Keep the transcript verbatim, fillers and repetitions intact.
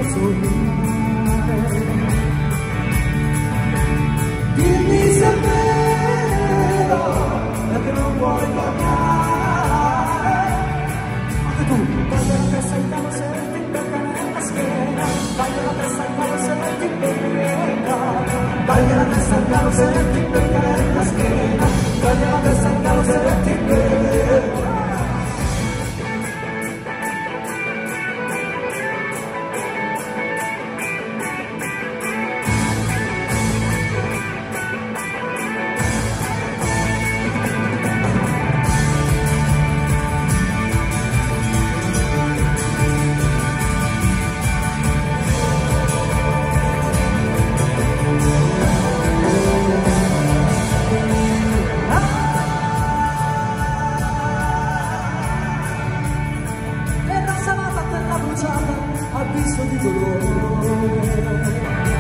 Dimmi se è vero che non vuoi tornare. Anche tu, taglia la testa in cavo se ti becca nella schiena. Taglia la testa in cavo se ti becca. Taglia la testa in cavo se ti becca nella schiena. Taglia la testa in cavo se ti becca. Ha visto di dolore.